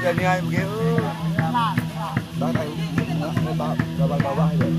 giờ đi ai kia đang thầy ba hay rồi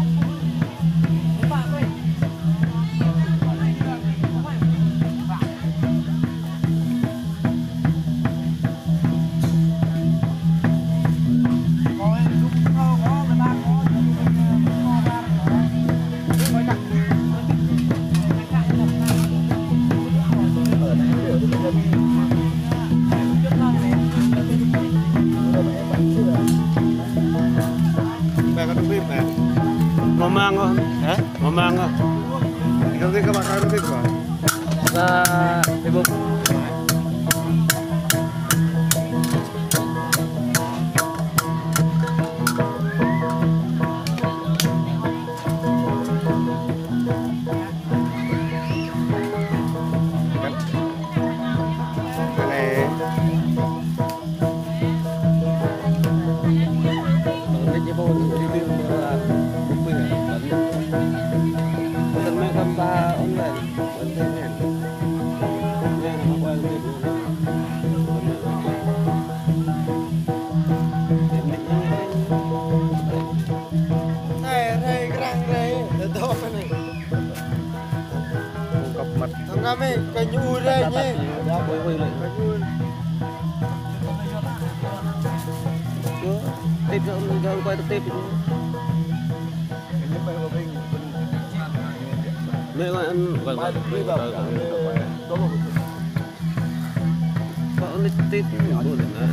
Mamang kok, mamang kok. Nanti ke makan nanti ke ibu. Kami kanyu đây nhé. Tiếp cho quay tiếp. Mẹ gọi ăn gọi có ăn tiếp nhỏ luôn nè.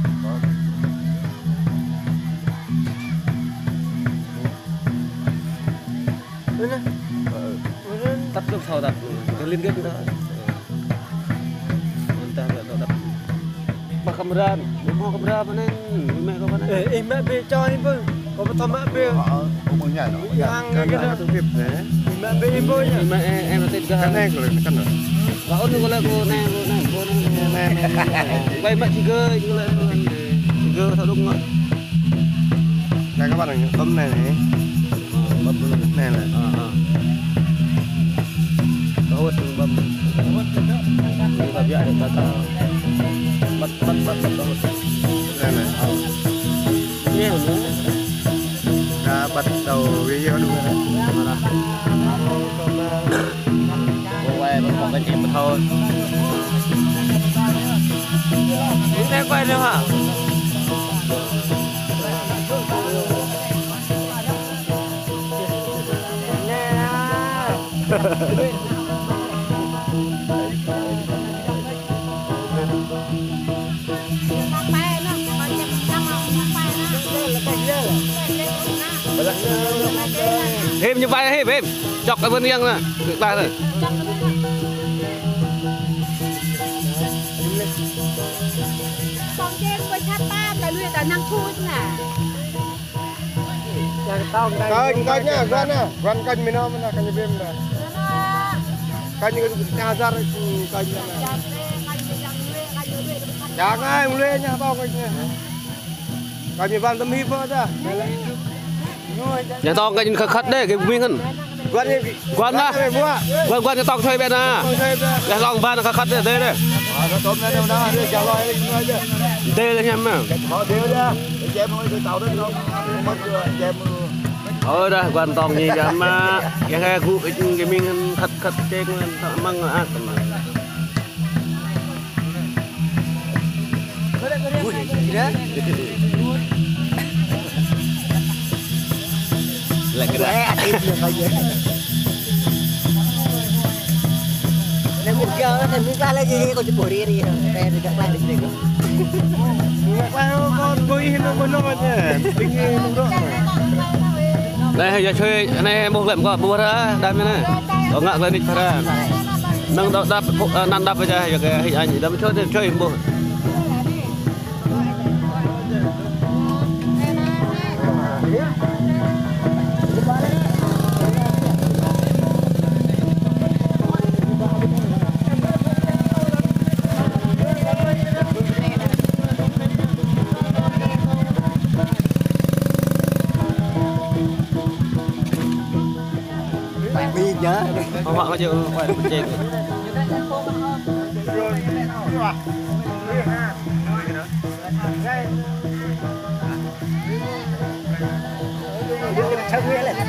Tắt lúc sau đặt liên kết đó. Entah tak dapat. Pak kameran, mau kamera apa nih? Mẹ có mana? Mẹ bê cho đi bơ. Có một thằng mẹ bê. Ông mừng nhảy nó. Yang cái đó tôi kịp thế. Mẹ bê bơ nhỉ? Mẹ em tên cái. Cái này rồi cái này. Lão nó gọi là cô này. Vậy mà chỉ cơ thao đúng rồi. Đây các bạn này bấm này này. Bấm này này. Hút bấm. Ini tapi ada kata bat hút. Này này. Ini hút. Đã bắt đầu video đúng rồi. Quay một cái chuyện mà thôi. Ini quay được hả? Thêm như vậy thêm chọc cái vân riêng nè được ba rồi con game với chát ta là luyện là năng thu nè Coi nhá, quan canh mình nó là canh viêm nè. Canh như nhà ra canh nè. Jangan ai mulai nya tao canh nè. Canh như van tâm hiệp đó. nhà to cái khất đấy cái nguyên hơn quan đó quan cho tao chơi bên à nhà lòng van nó khất đấy đây đây đây là nhầm mà ôi đây quan tòng gì dám mà cái cụ cái mình khất trên măng à lại cái đấy Nên mình kêu nó thành ra là gì còn chụp bồi đi đây được lại được được con bôi nó còn nó nhỉ tính nó đây giờ chơi này một lệm có bùa ra đam này có ngạ lên đi ra nâng đập năn đập bây giờ cái hình ảnh đâm chơi bùa nhớ họ có chịu phải trên Dia kena cakap lah.